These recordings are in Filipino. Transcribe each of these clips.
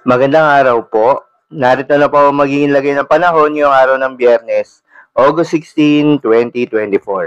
Magandang araw po. Narito na po ang magiging lagay ng panahon ngayong araw ng Biyernes, August 16, 2024.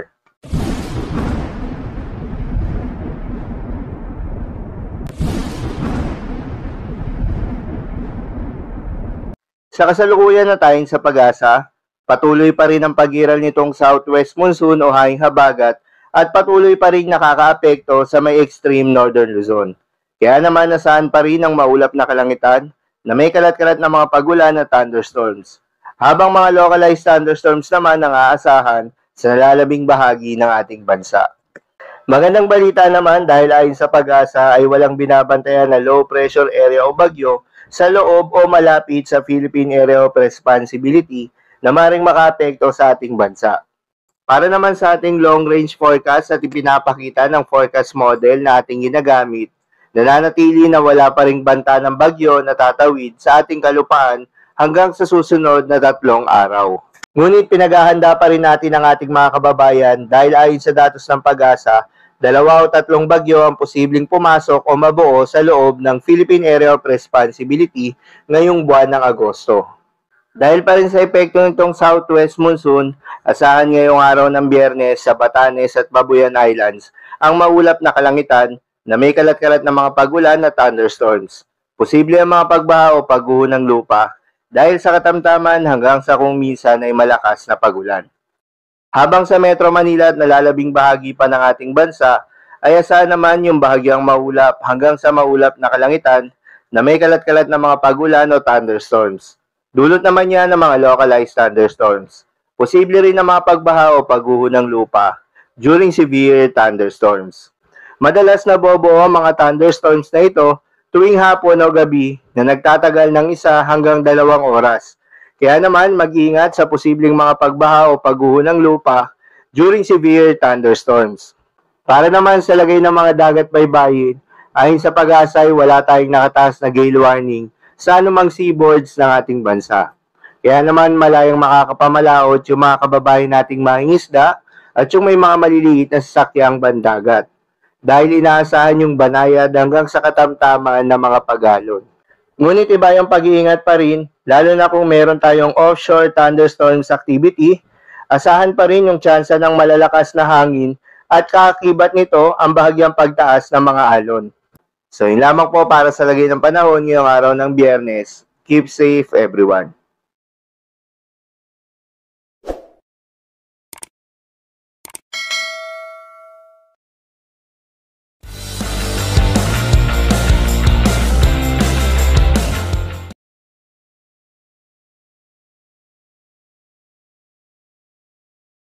Sa kasalukuyan na tayong sa pag-asa, patuloy pa rin ang pag-iral nitong southwest monsoon o hanging habagat at patuloy pa rin nakakaapekto sa may extreme northern Luzon. Kaya naman nasaan pa rin ang maulap na kalangitan na may kalat-kalat na mga pagulan at thunderstorms. Habang mga localized thunderstorms naman ang aasahan sa nalalabing bahagi ng ating bansa. Magandang balita naman dahil ayon sa pag-asa ay walang binabantayan na low pressure area o bagyo sa loob o malapit sa Philippine Area of Responsibility na maring makaapekto sa ating bansa. Para naman sa ating long-range forecast at ipinapakita ng forecast model na ating ginagamit, nananatili na wala pa ring banta ng bagyo na tatawid sa ating kalupaan hanggang sa susunod na 3 araw. Ngunit pinaghahanda pa rin natin ang ating mga kababayan dahil ayon sa datos ng pag-asa, 2 o 3 bagyo ang posibleng pumasok o mabuo sa loob ng Philippine Area of Responsibility ngayong buwan ng Agosto. Dahil pa rin sa epekto nitong southwest monsoon, asahan ngayong araw ng Biyernes sa Batanes at Babuyan Islands ang maulap na kalangitan na may kalat-kalat na mga pagulan at thunderstorms. Posible ang mga pagbaha o pagguho ng lupa dahil sa katamtaman hanggang sa kung minsan ay malakas na pagulan. Habang sa Metro Manila at nalalabing bahagi pa ng ating bansa, ay asahan naman yung bahagyang maulap hanggang sa maulap na kalangitan na may kalat-kalat na mga pagulan o thunderstorms. Dulot naman yan ng mga localized thunderstorms. Posible rin na mga pagbaha o pagguho ng lupa during severe thunderstorms. Madalas nabubuo ang mga thunderstorms na ito tuwing hapon o gabi na nagtatagal ng 1 hanggang 2 oras. Kaya naman mag-ingat sa posibleng mga pagbaha o pagguho ng lupa during severe thunderstorms. Para naman sa lagay ng mga dagat baybayin, ayon sa pag-asa ay wala tayong nakataas na gale warning sa anumang seaboards ng ating bansa. Kaya naman malayang makakapamalaot yung mga kababayan nating mangingisda at yung may mga maliliit na sasakyang bandagat. Dahil inaasahan yung banayad hanggang sa katamtaman ng mga pagalon. Ngunit iba yung pag-iingat pa rin, lalo na kung meron tayong offshore thunderstorms activity, asahan pa rin yung tsansa ng malalakas na hangin at kaakibat nito ang bahagyang pagtaas ng mga alon. So yun lamang po para sa lagay ng panahon ngayong araw ng Biyernes. Keep safe everyone.